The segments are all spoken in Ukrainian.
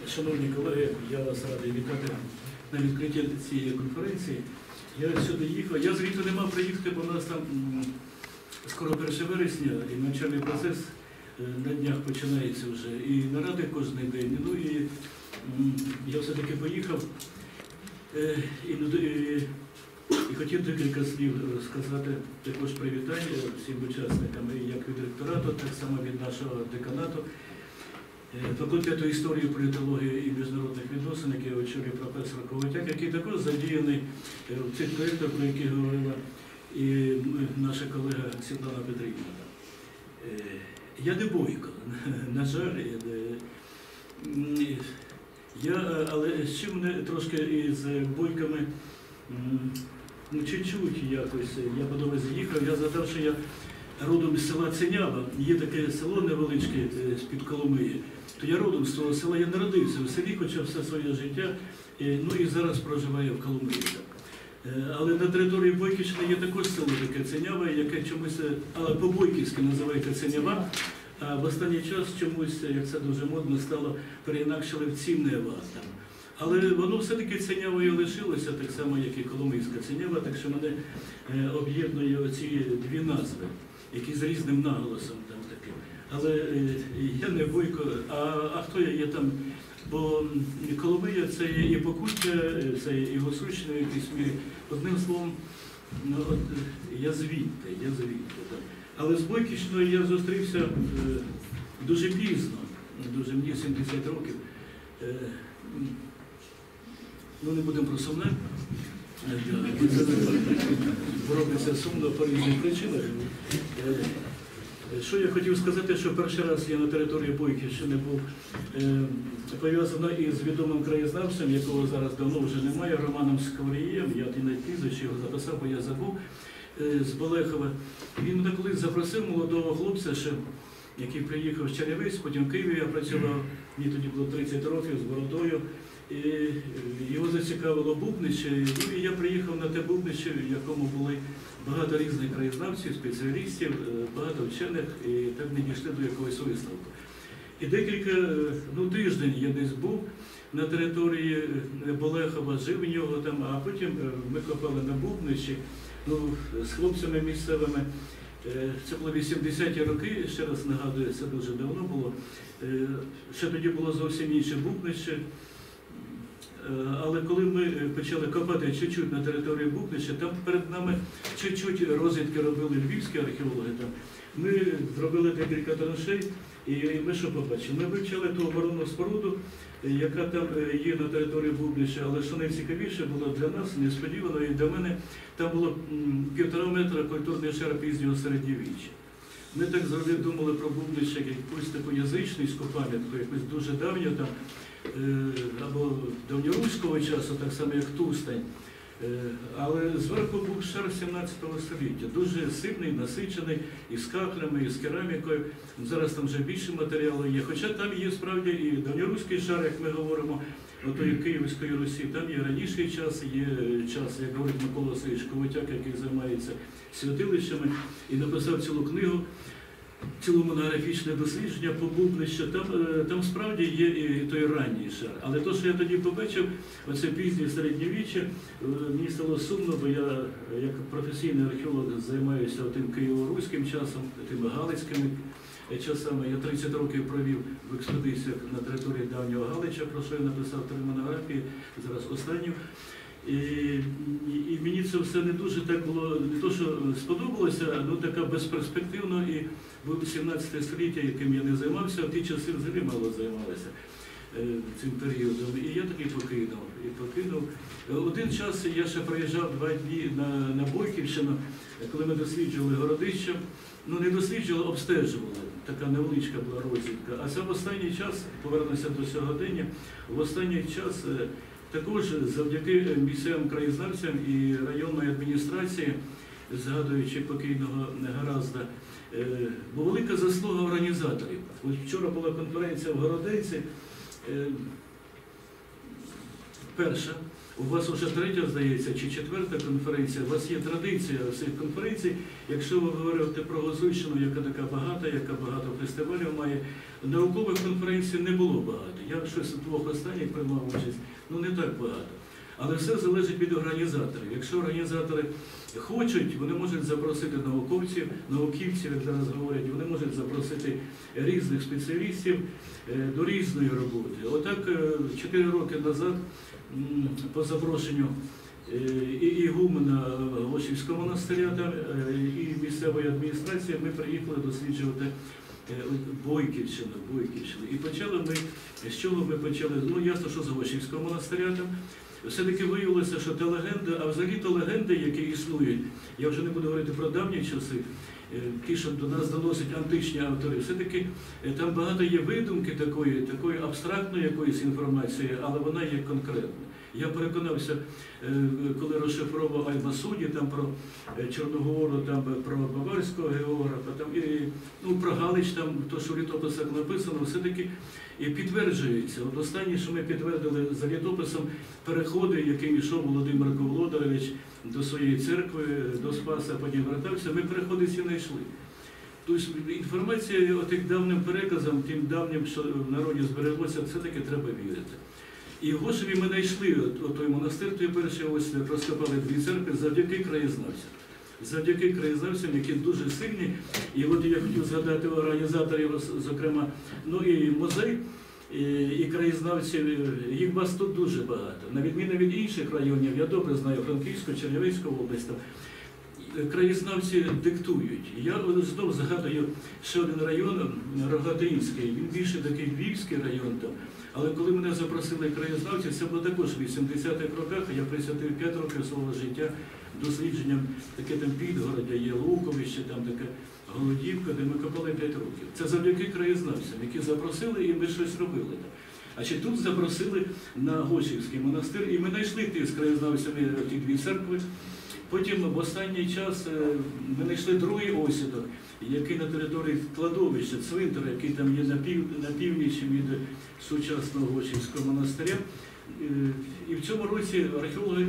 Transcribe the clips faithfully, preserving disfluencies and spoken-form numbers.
Шановні колеги, я вас радий вітати на відкритті цієї конференції. Я сюди їхав, я звідти не мав приїхати, бо у нас там скоро перше вересня і навчальний процес на днях починається вже. І наради кожен день. Ну і я все-таки поїхав і, і, і хотів декілька слів сказати, також привітання всім учасникам, як від ректорату, так само від нашого деканату. Факультету історії, політології і міжнародних відносин, який очолює професор Ковотяк, який також задіяний в цих проєктах, про які говорила і наша колега Світлана Петрівна. Я не Бойко, на жаль, я, але з чим мене трошки із Бойками, ну, чуть-чуть якось, я по дорозі їхав, я згадав, що я родом з села Ценява, є таке село невеличке з-під Коломиї, то я родом з того села, я народився в селі, хоча все своє життя, ну і зараз проживаю в Коломиї. Але на території Бойківщини є також село таке Ценява, яке чомусь, але по-бойківськи називається Ценява, а в останній час чомусь, як це дуже модно стало, переінакшили в Цінева. Але воно все-таки Ценявою лишилося, так само, як і Коломийська Ценява, так що мене об'єднує оці дві назви, які з різним наголосом там таким. Але я не Бойко, а, а хто я є там? Бо Коломия – це і Покуття, це і Госучне в якійсь мірі. Одним словом, ну, от, я звідти, я звідти. Так. Але з Бойківщиною я зустрівся е, дуже пізно, дуже мені сімдесят років. Е, ну, не будемо про сумне. Робиться сумно по різних причинах. Що я хотів сказати, що перший раз я на території Бойківщини був е, пов'язано із відомим краєзнавцем, якого зараз давно вже немає, Романом Скворієм, я навіть прізвище його записав, бо я забув, е, з Болехова. Він мене колись запросив молодого хлопця, ще, який приїхав з Чернівець, потім в Києві я працював, мені тоді було тридцять років, з бородою. І його зацікавило Бубнище, і я приїхав на те Бубнище, в якому були багато різних краєзнавців, спеціалістів, багато вчених, і так не дійшли до якогось висновку. І декілька, ну тиждень я десь був на території Болехова, жив в нього там, а потім ми копали на Бубнищі, ну, з хлопцями місцевими. Це було вісімдесяті роки, ще раз нагадую, це дуже давно було. Ще тоді було зовсім інше Бубнище. Але коли ми почали копати чуть-чуть на території Бубнища, там перед нами чуть-чуть розвідки робили львівські археологи. Там. Ми зробили декілька траншей, і ми що побачили? Ми вивчали ту оборонну споруду, яка там є на території Бубнища, але що найцікавіше було для нас, несподівано, і для мене, там було півтора метра культурний шар пізнього середньовіччя. Ми так завжди думали про Бубнище як якусь таку язичницьку пам'ятку, якусь дуже давню там, або давньоруського часу, так само як Тустань. Але зверху був шар сімнадцятого століття, дуже сильний, насичений, і з кахлями, і з керамікою. Зараз там вже більше матеріалу є. Хоча там є справді і давньоруський шар, як ми говоримо, отої Київської Русі, там є раніший час, є час, як говорить Микола Васильович Ковотяк, який займається святилищами і написав цілу книгу, ціле монографічне дослідження по Бубнищу, там, там справді є і той ранній шар. Але те, що я тоді побачив, оце пізнє середньовіччя, мені стало сумно, бо я як професійний археолог займаюся тим києво-руським часом, тими галицькими часами. Я тридцять років провів в експедиціях на території давнього Галича, про що я написав три монографії, зараз останню. І, і, і мені це все не дуже так було, не то, що сподобалося, ну така безперспективно, і був сімнадцяте століття, яким я не займався, а в ті часи взагалі мало займалися е, цим періодом. І я таки покинув. І покинув. Один час я ще приїжджав два дні на, на Бойківщину, коли ми досліджували городище, ну не досліджували, обстежували. Така невеличка була розвідка. А це в останній час, повернуся до сьогодення, в останній час також завдяки місцевим краєзнавцям і районної адміністрації, згадуючи покійного Гаразда, бо велика заслуга організаторів. Ось вчора була конференція в Городенці, перша, У вас вже третя, здається, чи четверта конференція. У вас є традиція всіх конференцій. Якщо ви говорите про Гуцульщину, яка така багата, яка багато фестивалів має, наукових конференцій не було багато. Я щось у двох останніх приймав участь, ну не так багато. Але все залежить від організаторів. Якщо організатори хочуть, вони можуть запросити науковців, науківців, як зараз говорять, вони можуть запросити різних спеціалістів до різної роботи. Отак, чотири роки назад, по запрошенню і ігумена Гошівського монастиря там, і місцевої адміністрації, ми приїхали досліджувати Бойківщину, Бойківщину. І почали ми, з чого ми почали? Ну, ясно, що з Гошівського монастиря там. Все-таки виявилося, що та легенда, а взагалі-то легенди, які існують, я вже не буду говорити про давні часи, ті, що до нас доносять античні автори, все-таки там багато є видумки такої, такої абстрактної якоїсь інформації, але вона є конкретна. Я переконався, коли розшифровував Аль-Масуді, там про Чорногору, там про баварського географа, там, і, ну, про Галич, там, то, що в літописах написано, все-таки і підтверджується. От останнє, що ми підтвердили за літописом, переходи, яким йшов Володимир Ковлодарович до своєї церкви, до Спаса, потім вертався, ми переходи ці знайшли. Тобто інформація отих давним переказам, тим давнім, що в народі збереглося, все-таки треба вірити. І в Гошеві ми знайшли той монастир, той перший, ось розкопали дві церкви завдяки краєзнавцям. Завдяки краєзнавцям, які дуже сильні. І от я хотів згадати організаторів, зокрема, ну і музей, і, і краєзнавців, їх вас тут дуже багато. На відміну від інших районів, я добре знаю Франківську, Чернівецьку область, там, краєзнавці диктують. Я знову згадую ще один район, Рогатинський, він більше такий Львівський район там. Але коли мене запросили краєзнавці, це було також в вісімдесятих роках, я присвятив п'ять років свого життя дослідженням, таке там Підгородя, є Луковище, там така Голодівка, де ми копали п'ять років. Це завдяки краєзнавцям, які запросили і ми щось робили. А чи тут запросили на Гошівський монастир, і ми знайшли ті з краєзнавцями ті дві церкви. Потім в останній час ми знайшли другий осідок, який на території кладовища, цвинтара, який там є на, пів, на північі від сучасного Гошівського монастиря. І в цьому році археологи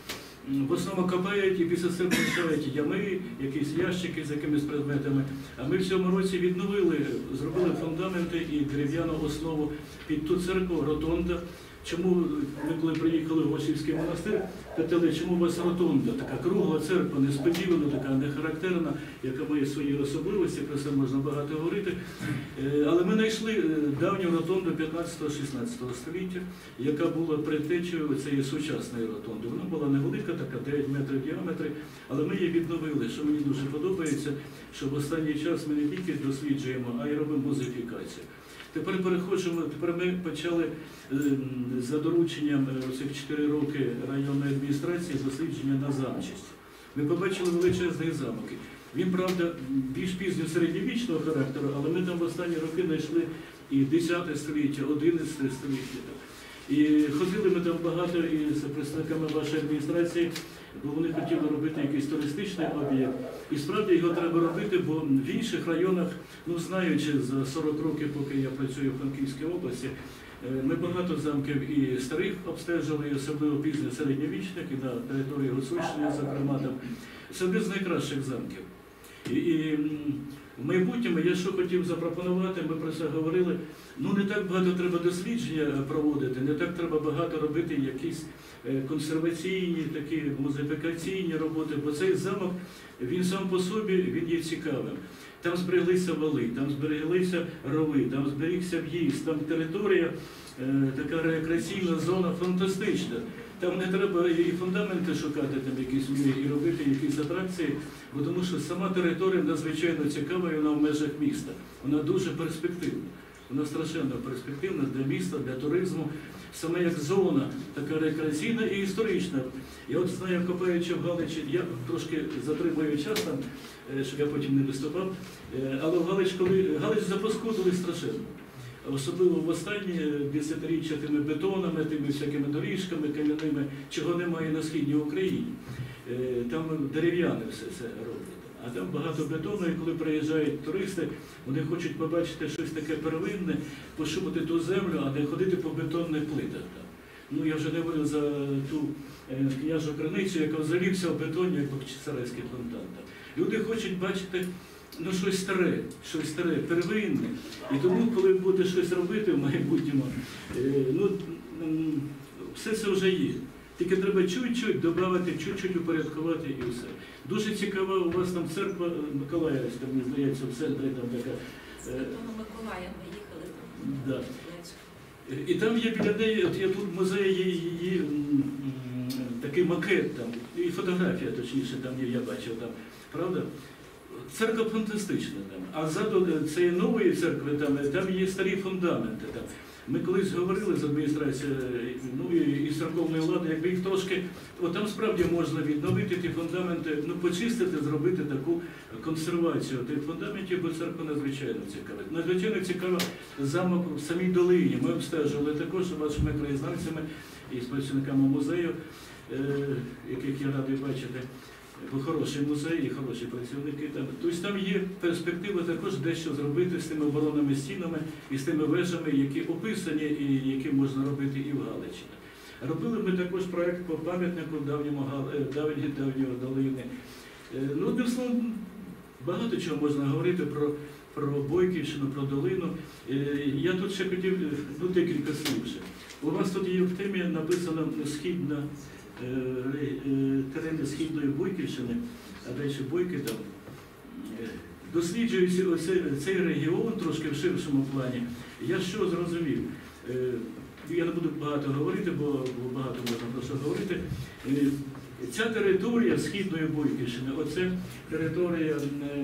в основному копають і після цього лишають ями, якісь ящики з якимись предметами. А ми в цьому році відновили, зробили фундаменти і дерев'яну основу під ту церкву, ротонда. Чому ми, коли приїхали в Гошівський монастир, питали, чому у вас ротонда, така кругла церква, несподівана, така нехарактерна, яка має свої особливості, про це можна багато говорити. Але ми знайшли давню ротонду п'ятнадцятого-шістнадцятого століття, яка була предтечею цієї сучасної ротонди. Вона була невелика, така дев'ять метрів в діаметрі, але ми її відновили, що мені дуже подобається, що в останній час ми не тільки досліджуємо, а й робимо музифікацію. Тепер переходимо, тепер ми почали за дорученням цих чотири роки районної адміністрації дослідження на замчість. Ми побачили величезний замок. Він, правда, більш пізньо середньовічного характеру, але ми там в останні роки знайшли і десяте століття, одинадцяте століття. І ходили ми там багато із представниками вашої адміністрації, бо вони хотіли робити якийсь туристичний об'єкт. І справді його треба робити, бо в інших районах, ну знаючи за сорок років, поки я працюю в Франківській області, ми багато замків і старих обстежили, і особливо пізньо середньовічних, і на території Гуцульщини, зокрема, там. Це один з найкращих замків. І, і в майбутньому я що хотів запропонувати, ми про це говорили, ну не так багато треба дослідження проводити, не так треба багато робити якісь консерваційні, такі музифікаційні роботи, бо цей замок, він сам по собі, він є цікавим. Там збереглися вали, там збереглися рови, там зберігся в'їзд, там територія, така рекреаційна зона фантастична. Там не треба і фундаменти шукати, там якісь мірі, і робити якісь атракції, бо тому що сама територія надзвичайно цікава, і вона в межах міста. Вона дуже перспективна. Вона страшенно перспективна для міста, для туризму. Саме як зона, така рекреаційна і історична. Я от знаю, копаючи в Галичі, я трошки затримую час там, щоб я потім не виступав, але в Галич, коли Галич запаскудили страшенно. Особливо в останні десятиріччя тими бетонами, тими всякими доріжками, кам'яними, чого немає на Східній Україні. Там дерев'яне все це роблять. А там багато бетону, і коли приїжджають туристи, вони хочуть побачити щось таке первинне, пошумати ту землю, а не ходити по бетонних плитах. Ну, я вже не говорю за ту е, княжу криницю, яка взалився в бетоні, як Бахчисарайський фонтан. Люди хочуть бачити ну, щось старе, щось старе, первинне. І тому, коли буде щось робити в майбутньому, е, ну, м, все це вже є. Тільки треба чуть-чуть додати, чуть-чуть упорядкувати і все. Дуже цікава у вас там церква Миколаївська, мені здається, в центрі там така. З Антоном Миколаєм ми їхали там. Да. І там є біля неї, от є тут в музеї є її м, м, такий макет там, і фотографія, точніше, там є, я бачив там, правда? Церква фантастична там. А ззаду цієї нової церкви там, там є старі фундаменти. Там. Ми колись говорили з адміністрацією, ну і, і з церковною владою, якби їх трошки, от там справді можна відновити ті фундаменти, ну почистити, зробити таку консервацію тих фундаментів, бо церква надзвичайно цікава. Надзвичайно цікава замок в самій долині. Ми обстежували також з вашими краєзнавцями і з працівниками музею, е, яких я радий бачити. Бо хороший музей і хороші працівники там. Тобто там є перспектива також дещо зробити з тими оборонними стінами і з тими вежами, які описані і які можна робити і в Галичині. Робили ми також проєкт по пам'ятнику давньому давньої давньої долини. Ну, одним словом, багато чого можна говорити про, про Бойківщину, про долину. Я тут ще хотів, ну, декілька слів ще. У вас тут є в темі написано «Східна терени Східної Бойківщини», а далі Бойки там, досліджуючи оцей, цей регіон трошки в ширшому плані, я що зрозумів? Я не буду багато говорити, бо, бо багато можна про що говорити. Ця територія Східної Бойківщини, оце територія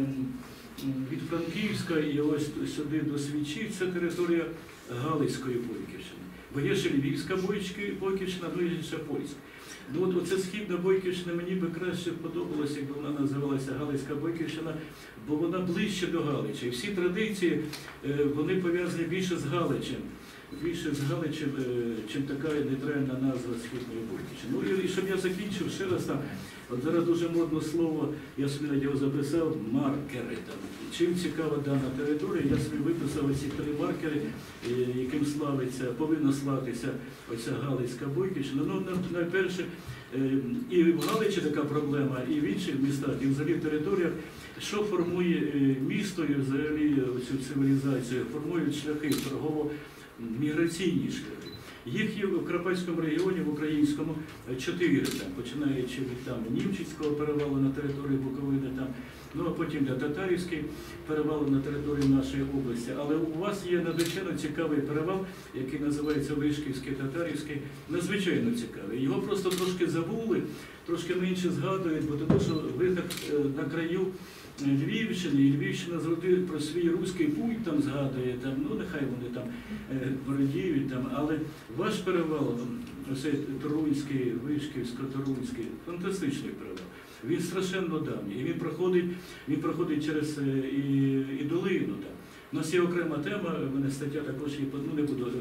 від Франківська і ось сюди до Свічі, це територія Галицької Бойківщини. Бо є ще Львівська Бойківщина, ну і ще Польська. Ну от оце Східна Бойківщина мені би краще подобалося, якби вона називалася Галицька Бойківщина, бо вона ближче до Галича. І всі традиції, вони пов'язані більше з Галичем, більше з Галичем, чим така нейтральна назва Східної Бойківщини. Ну і щоб я закінчив ще раз там, от зараз дуже модне слово, я собі на нього записав, маркери. Там. Чим цікава дана територія, я собі виписав оці три маркери, яким славиться, повинна славитися оця Галицька Бойківщина. Ну, найперше, і в Галичі така проблема, і в інших містах, і взагалі в територіях, що формує місто і взагалі цю цивілізацію, формують шляхи, торгово-міграційні шляхи. Їх є в Карпатському регіоні, в українському, чотири, там, починаючи від там, Німчицького перевалу на території Буковини, там, ну а потім для Татарівський перевал на території нашої області. Але у вас є надзвичайно цікавий перевал, який називається Вишківський, Татарівський, надзвичайно цікавий. Його просто трошки забули, трошки менше згадують, бо тому що ви так на краю Львівщини, і Львівщина завжди про свій руський путь там згадує, там, ну нехай вони там радіють, там, але ваш перевал, оцей Торунський, Вишківсько-Торунський, фантастичний перевал. Він страшенно давній, і він проходить, він проходить через і, і долину. Там. У нас є окрема тема, в мене стаття також є, ну не буду,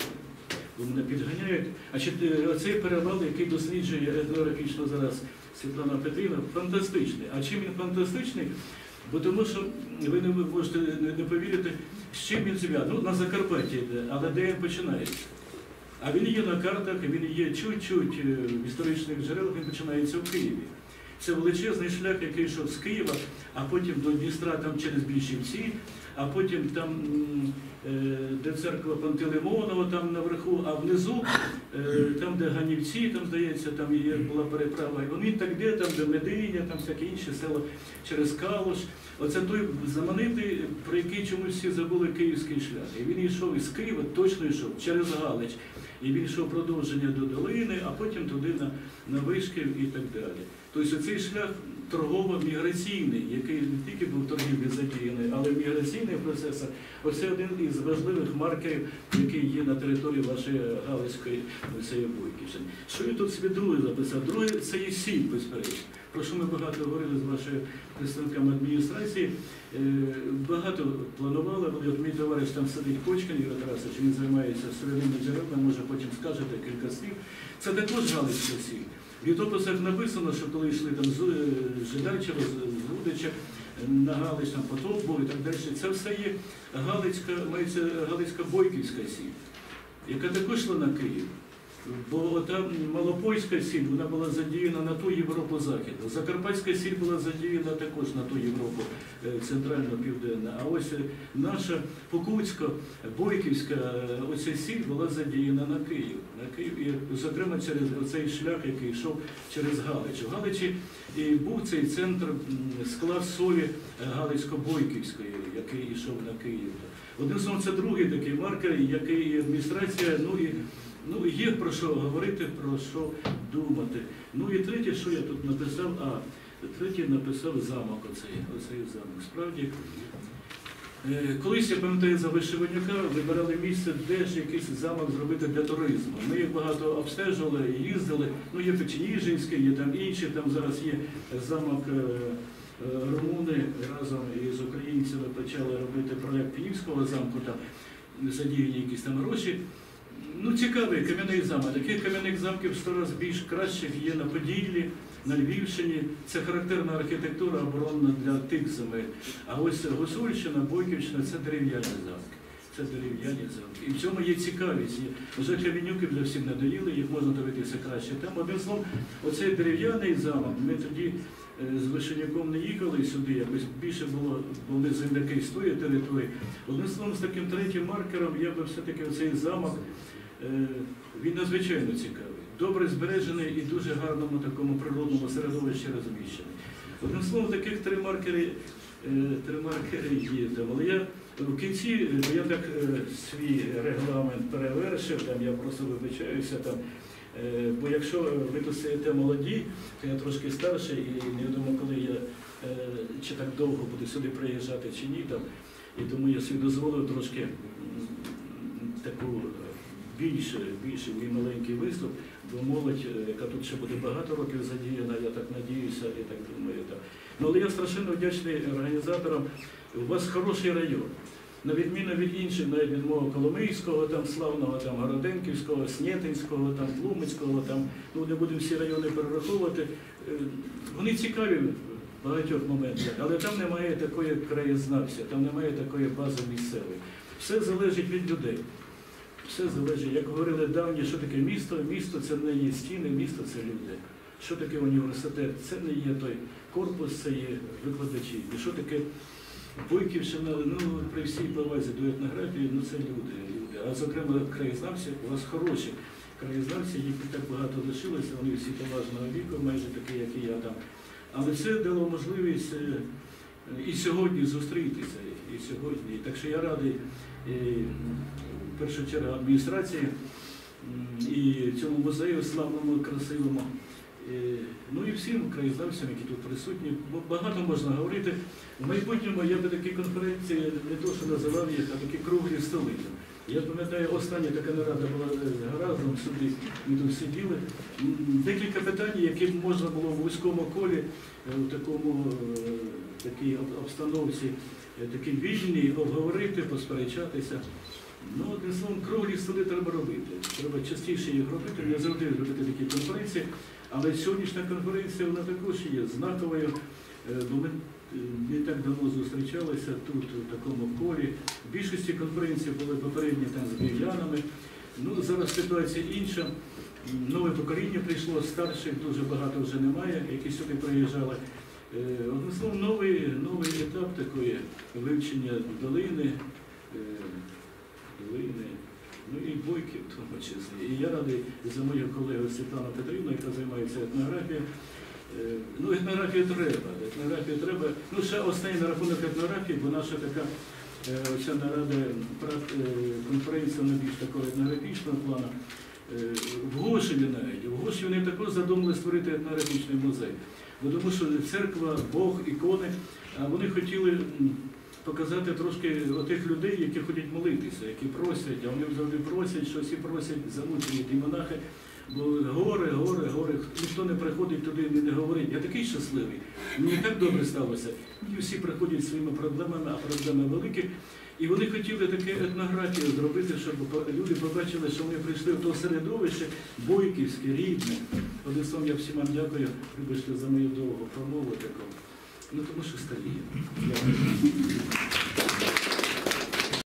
бо мене підганяють. А цей перевал, який досліджує етнографічно зараз Світлана Петрівна, фантастичний. А чим він фантастичний? Бо тому що ви не можете не повірити, з чим він зв'язаний. Ну, на Закарпатті йде, але де він починається? А він є на картах, він є чуть-чуть в історичних джерелах, він починається в Києві. Це величезний шлях, який йшов з Києва, а потім до Дністра там через Більшівці, а потім там, де церква Пантелеймонова, там наверху, а внизу, там, де Ганівці, там, здається, там є, була переправа, і вони так де, там, де Мединя, там всякі інші села через Калуш. Оце той знаменитий, про який чомусь всі забули, київський шлях. І він йшов із Києва, точно йшов, через Галич. І він йшов продовження до долини, а потім туди на, на Вишків і так далі. Тобто цей шлях торгово-міграційний, який не тільки був торгівлі задіяний, але в міграційних процесах, оце один із важливих маркерів, який є на території вашої Галицької Бойківщини. Що я тут собі друге записав? Друге – це є сіль, безперечно. Про що ми багато говорили з вашими представниками адміністрації. Багато планували, от мій товариш там сидить Кочкін, Юрій Тарасович, він займається сировинними джерелами, може потім скажете кілька слів. Це також Галицька сіль. В літописах написано, що коли йшли там з Жидачева, з Рудича, на Галич, там Потоп був і так далі, це все є Галицька, мається Галицька Бойківська сіль, яка також йшла на Київ. Бо там Малопольська сіль, вона була задіяна на ту Європу Західну. Закарпатська сіль була задіяна також на ту Європу е, центрально-південну. А ось е, наша Покутська, Бойківська, е, оця сіль була задіяна на Київ. На Київ. І, зокрема, через цей шлях, який йшов через Галич. У Галичі і був цей центр, м, склад солі Галицько-Бойківської, який йшов на Київ. Одним словом, це другий такий маркер, який адміністрація, ну і Ну, є про що говорити, про що думати. Ну і третє, що я тут написав, а третє написав замок, оцей, оцей замок. Справді, е, колись, я пам'ятаю, за Вишиванюка вибирали місце, де ж якийсь замок зробити для туризму. Ми їх багато обстежували, їздили, ну є Печеніжинський, є там інші, там зараз є замок е, е, румуни разом із українцями почали робити проєкт Київського замку, там задіяні якісь там гроші. Ну, цікавий кам'яний замок. Таких кам'яних замків сто разів більш кращих є на Поділлі, на Львівщині. Це характерна архітектура оборонна для тих земель. А ось Гуцульщина, Бойківщина – це дерев'яні замки. Це дерев'яні замки. І в цьому є цікавість. Вже камінюки вже всім надоїли, їх можна дивитися краще. Там, одним словом, оцей дерев'яний замок, ми тоді з Вишеняком не їхали сюди, якось більше було, були земляки з тої території. Одним словом, з таким третім маркером я би все-таки оцей замок, він надзвичайно цікавий, добре збережений і дуже гарному такому природному середовищі розміщений. Одним словом, таких три маркери, три маркери є. Але я в кінці, я так свій регламент перевершив, там я просто вибачаюся, там, бо якщо ви тут сидите молоді, то я трошки старший і невідомо, коли я чи так довго буду сюди приїжджати чи ні, там, і тому я собі дозволив трошки таку більше, більше мій маленький виступ, бо молодь, яка тут ще буде багато років задіяна, я так надіюся і так думаю. Так. Ну, але я страшенно вдячний організаторам. У вас хороший район. На відміну від інших, навіть від мого Коломийського, там, славного, там, Городенківського, Снєтинського, там, Тлумацького, там, ну, не будемо всі райони перераховувати. Вони цікаві в багатьох моментах, але там немає такої краєзнавця, там немає такої бази місцевої. Все залежить від людей. Все залежить, як говорили давні, що таке місто. Місто – це не є стіни, місто – це люди. Що таке університет? Це не є той корпус, це є викладачі. І що таке Бойківщина, ну, при всій повазі до етнографії, ну, це люди, люди. А, зокрема, краєзнавці, у вас хороші краєзнавці, їх так багато лишилося, вони всі поважного віку, майже такі, як і я там. Але це дало можливість і сьогодні зустрітися, і сьогодні. Так що я радий, і, в першу чергу, адміністрації і цьому музею славному, красивому. Ну і всім краєзнавцям, які тут присутні, багато можна говорити. В майбутньому я би такі конференції не то, що називав їх, а такі круглі столи. Я пам'ятаю, остання така нарада була разом сюди, ми тут сиділи. Декілька питань, які можна було в вузькому колі, в такому, такій обстановці, такій вільній, обговорити, посперечатися. Ну, одним словом, круглі столи треба робити. Треба частіше їх робити, не завжди робити такі конференції. Але сьогоднішня конференція, вона також є знаковою, бо ми не так давно зустрічалися тут, у такому колі. В більшості конференцій були попередні там з киянами. Ну, зараз ситуація інша. Нове покоління прийшло, старших дуже багато вже немає, які сюди приїжджали. Одним словом, новий, новий етап такої вивчення долини, долини. Ну і Бойків, в тому числі. І я радий за мою колегу Світлану Петрівну, яка займається етнографією. Ну, етнографію треба, етнографію треба. Ну, ще останній на рахунок етнографії, бо наша така оця нарада, конференція, вона більш такого етнографічного плану. В Гошеві навіть, в Гошеві вони також задумали створити етнографічний музей. Бо тому що церква, Бог, ікони, а вони хотіли показати трошки отих людей, які ходять молитися, які просять, а вони завжди просять, щось і просять, замучені ті монахи, бо гори, гори, гори, ніхто не приходить туди і не говорить. Я такий щасливий, мені так добре сталося. І всі приходять своїми проблемами, а проблеми великі. І вони хотіли таке етнографію зробити, щоб люди побачили, що вони прийшли в то середовище бойківське, рідне. Одним словом, я всім вам дякую, вибачте за мою довгу промову таку. Ну, тому що старіє. Дякую.